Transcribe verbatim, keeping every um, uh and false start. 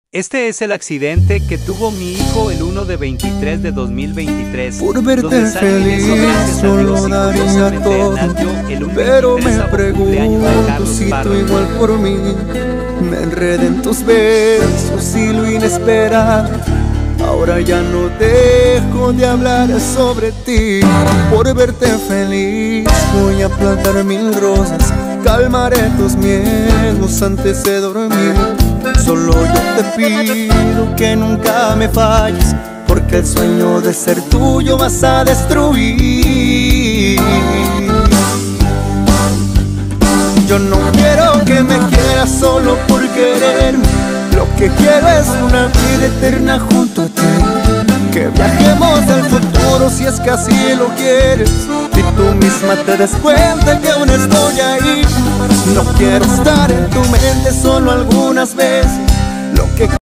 Este es el accidente que tuvo mi hijo el uno de veintitrés de dos mil veintitrés. Por verte feliz solo daría todo, pero me pregunto si tú igual por mí. Me enredé en tus besos y lo inesperado. Ahora ya no dejo de hablar sobre ti. Por verte feliz voy a plantar mil rosas, calmaré tus miedos antes de dormir. Solo yo te pido que nunca me falles, porque el sueño de ser tuyo vas a destruir. Yo no quiero que me quieras solo por quererme. Lo que quiero es una vida eterna junto a ti. Que viajemos al futuro si es que así lo quieres, y tú misma te des cuenta que aún estoy ahí. No quiero estar en tu mente solo algunas veces. Lo que